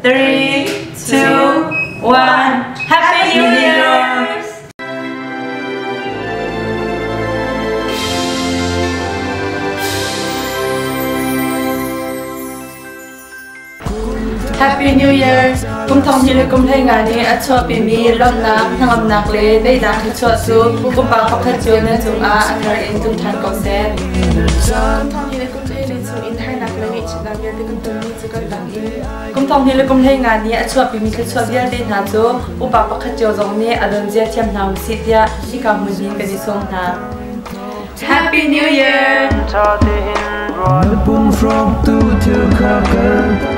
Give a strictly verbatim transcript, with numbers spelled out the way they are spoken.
three, two, one. Happy New Year! Happy New Year! Kum thong hi le kum thei nga ni a chua pi mi lom na ngam nak le dei dang hi chua su kum pa khop kha chu na chung a athar in tum than ko se kum thong hi le kum thei le chu in thai nak le ni chna bia de kum tum ni chu kan dang in kum thong hi le kum thei nga ni a chua pi mi le chua bia de na chu u pa pa kha chu jong ni adon jia thiam nau si tia hi ka mu ni ka ni song na Happy New Year! พุ่งฟรองตู้เธอขากัน